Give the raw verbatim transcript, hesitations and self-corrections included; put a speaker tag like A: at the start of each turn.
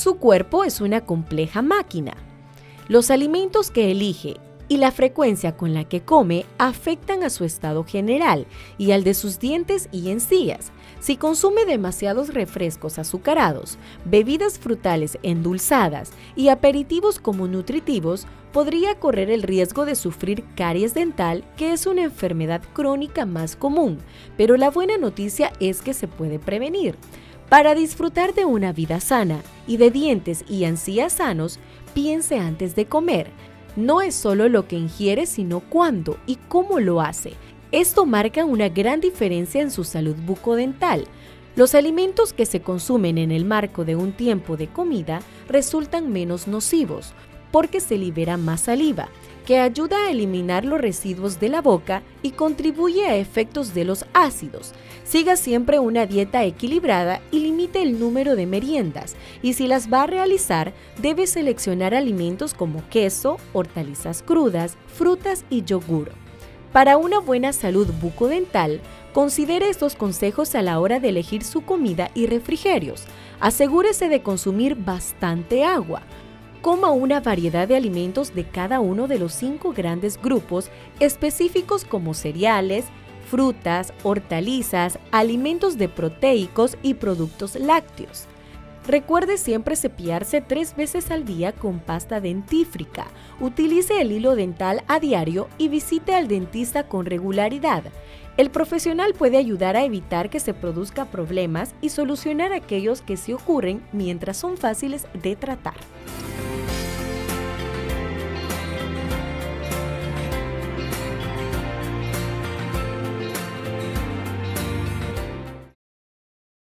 A: Su cuerpo es una compleja máquina. Los alimentos que elige y la frecuencia con la que come afectan a su estado general y al de sus dientes y encías. Si consume demasiados refrescos azucarados, bebidas frutales endulzadas y aperitivos como nutritivos, podría correr el riesgo de sufrir caries dental, que es una enfermedad crónica más común, pero la buena noticia es que se puede prevenir. Para disfrutar de una vida sana y de dientes y encías sanos, piense antes de comer. No es solo lo que ingiere, sino cuándo y cómo lo hace. Esto marca una gran diferencia en su salud bucodental. Los alimentos que se consumen en el marco de un tiempo de comida resultan menos nocivos, porque se libera más saliva, que ayuda a eliminar los residuos de la boca y contribuye a efectos de los ácidos. Siga siempre una dieta equilibrada y limite el número de meriendas, y si las va a realizar, debe seleccionar alimentos como queso, hortalizas crudas, frutas y yogur. Para una buena salud bucodental, considere estos consejos a la hora de elegir su comida y refrigerios. Asegúrese de consumir bastante agua. Coma una variedad de alimentos de cada uno de los cinco grandes grupos específicos como cereales, frutas, hortalizas, alimentos de proteicos y productos lácteos. Recuerde siempre cepillarse tres veces al día con pasta dentífrica. Utilice el hilo dental a diario y visite al dentista con regularidad. El profesional puede ayudar a evitar que se produzcan problemas y solucionar aquellos que se ocurren mientras son fáciles de tratar.